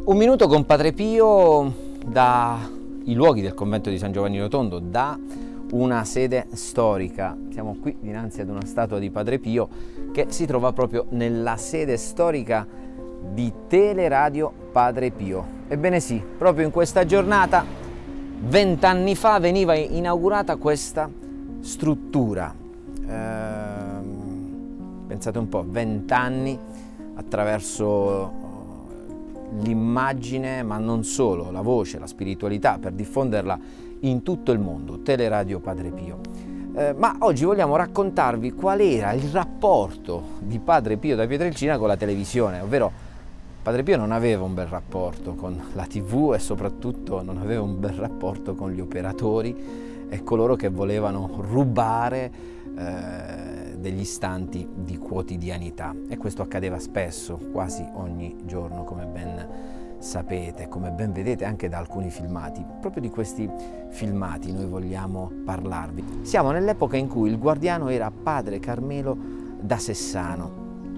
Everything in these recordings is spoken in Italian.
Un minuto con Padre Pio dai luoghi del convento di San Giovanni Rotondo, da una sede storica. Siamo qui dinanzi ad una statua di Padre Pio che si trova proprio nella sede storica di Teleradio Padre Pio. Ebbene sì, proprio in questa giornata, 20 anni fa, veniva inaugurata questa struttura. Pensate un po', 20 anni attraverso l'immagine, ma non solo, la voce, la spiritualità, per diffonderla in tutto il mondo, Teleradio Padre Pio. Ma oggi vogliamo raccontarvi qual era il rapporto di Padre Pio da Pietrelcina con la televisione, ovvero Padre Pio non aveva un bel rapporto con la TV e soprattutto non aveva un bel rapporto con gli operatori e coloro che volevano rubare degli istanti di quotidianità, e questo accadeva spesso, quasi ogni giorno, come ben sapete, come ben vedete anche da alcuni filmati. Proprio di questi filmati noi vogliamo parlarvi. Siamo nell'epoca in cui il guardiano era padre Carmelo da Sessano,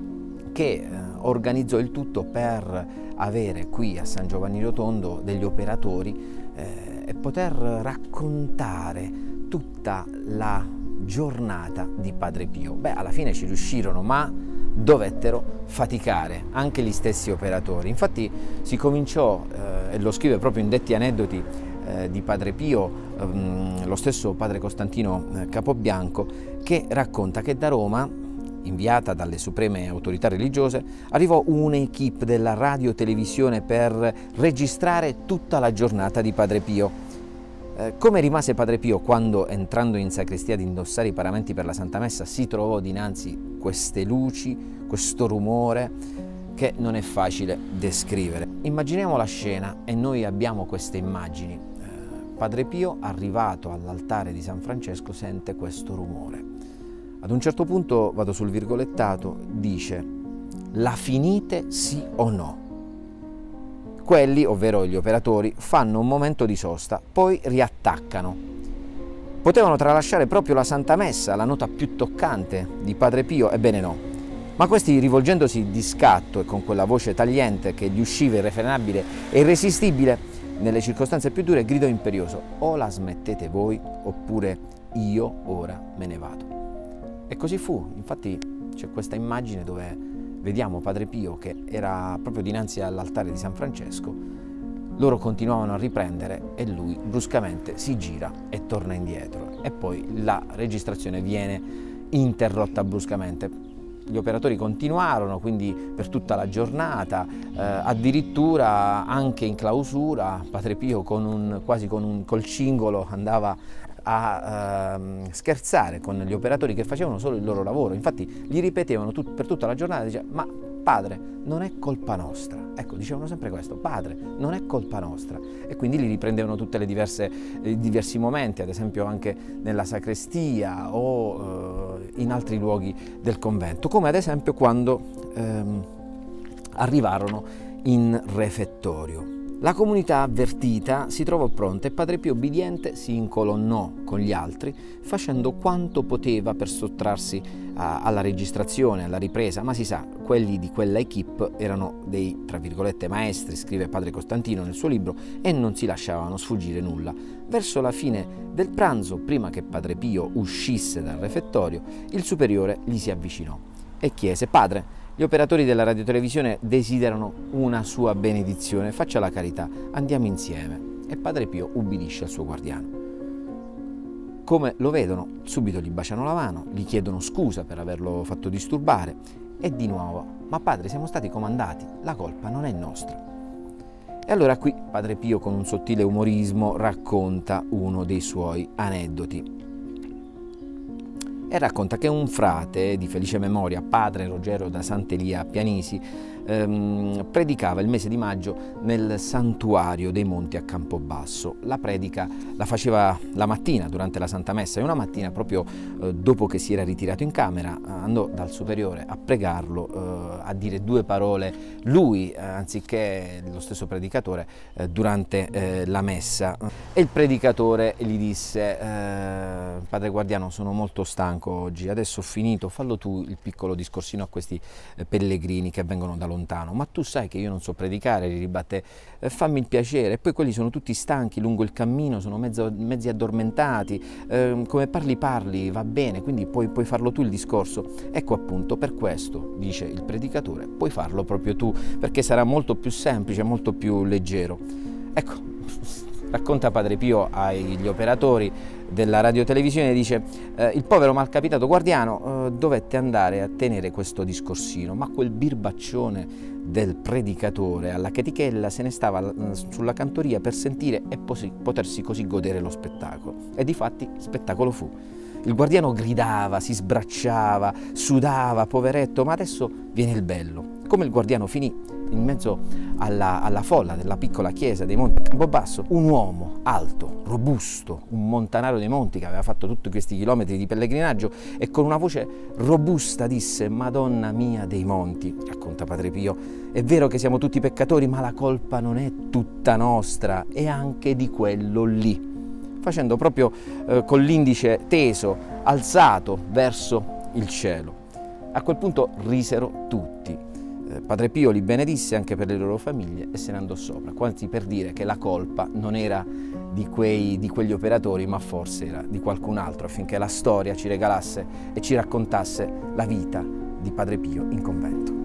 che organizzò il tutto per avere qui a San Giovanni Rotondo degli operatori e poter raccontare tutta la giornata di Padre Pio. Beh, alla fine ci riuscirono, ma dovettero faticare anche gli stessi operatori. Infatti si cominciò, e lo scrive proprio in Detti aneddoti di Padre Pio, lo stesso padre Costantino Capobianco, che racconta che da Roma, inviata dalle supreme autorità religiose, arrivò un'equipe della radio-televisione per registrare tutta la giornata di Padre Pio. Come rimase Padre Pio quando, entrando in sacrestia ad indossare i paramenti per la Santa Messa, si trovò dinanzi queste luci, questo rumore che non è facile descrivere. Immaginiamo la scena e noi abbiamo queste immagini. Padre Pio, arrivato all'altare di San Francesco, sente questo rumore. Ad un certo punto, vado sul virgolettato, dice: "La finite sì o no?" Quelli, ovvero gli operatori, fanno un momento di sosta, poi riattaccano. Potevano tralasciare proprio la Santa Messa, la nota più toccante di Padre Pio? Ebbene no. Ma questi, rivolgendosi di scatto e con quella voce tagliente che gli usciva irrefrenabile e irresistibile nelle circostanze più dure, gridò imperioso: "O la smettete voi, oppure io ora me ne vado." E così fu. Infatti c'è questa immagine dove vediamo Padre Pio che era proprio dinanzi all'altare di San Francesco, loro continuavano a riprendere e lui bruscamente si gira e torna indietro, e poi la registrazione viene interrotta bruscamente. Gli operatori continuarono quindi per tutta la giornata, addirittura anche in clausura Padre Pio col cingolo andava a scherzare con gli operatori che facevano solo il loro lavoro. Infatti gli ripetevano per tutta la giornata, diceva: "Ma padre, non è colpa nostra." Ecco, dicevano sempre questo: "Padre, non è colpa nostra." E quindi li riprendevano tutte le diversi momenti, ad esempio anche nella sacrestia o in altri luoghi del convento, come ad esempio quando arrivarono in refettorio. La comunità avvertita si trovò pronta e Padre Pio obbediente si incolonnò con gli altri, facendo quanto poteva per sottrarsi alla registrazione, alla ripresa, ma si sa, quelli di quella equipe erano dei, tra virgolette, maestri, scrive padre Costantino nel suo libro, e non si lasciavano sfuggire nulla. Verso la fine del pranzo, prima che Padre Pio uscisse dal refettorio, il superiore gli si avvicinò e chiese: "Padre, gli operatori della radiotelevisione desiderano una sua benedizione, faccia la carità, andiamo insieme." E Padre Pio ubbidisce al suo guardiano. Come lo vedono, subito gli baciano la mano, gli chiedono scusa per averlo fatto disturbare e di nuovo: "Ma padre, siamo stati comandati, la colpa non è nostra." E allora qui Padre Pio, con un sottile umorismo, racconta uno dei suoi aneddoti. E racconta che un frate di felice memoria, padre Rogero da Sant'Elia a Pianisi, predicava il mese di maggio nel santuario dei Monti a Campobasso. La predica la faceva la mattina durante la Santa Messa, e una mattina, proprio dopo che si era ritirato in camera, andò dal superiore a pregarlo, a dire due parole lui, anziché lo stesso predicatore, durante la messa. E il predicatore gli disse: "Padre guardiano, sono molto stanco, stanco oggi, adesso ho finito, fallo tu il piccolo discorsino a questi pellegrini che vengono da lontano. Ma tu sai che io non so predicare, gli ribatte, fammi il piacere. E poi quelli sono tutti stanchi lungo il cammino, sono mezzi addormentati, come parli, va bene, quindi puoi farlo tu il discorso. Ecco appunto, per questo, dice il predicatore, puoi farlo proprio tu, perché sarà molto più semplice, molto più leggero. Ecco, racconta Padre Pio agli operatori della radiotelevisione, dice il povero malcapitato guardiano dovette andare a tenere questo discorsino, ma quel birbaccione del predicatore alla chetichella se ne stava sulla cantoria per sentire e potersi così godere lo spettacolo. E difatti spettacolo fu. Il guardiano gridava, si sbracciava, sudava, poveretto, ma adesso viene il bello. Come il guardiano finì, in mezzo alla folla della piccola chiesa dei Monti Campobasso, un uomo alto, robusto, un montanaro dei monti che aveva fatto tutti questi chilometri di pellegrinaggio e con una voce robusta disse: Madonna mia dei monti, racconta Padre Pio, è vero che siamo tutti peccatori, ma la colpa non è tutta nostra, è anche di quello lì. Facendo proprio con l'indice teso, alzato verso il cielo. A quel punto risero tutti. Padre Pio li benedisse anche per le loro famiglie e se ne andò sopra, quasi per dire che la colpa non era di quegli operatori, ma forse era di qualcun altro, affinché la storia ci regalasse e ci raccontasse la vita di Padre Pio in convento.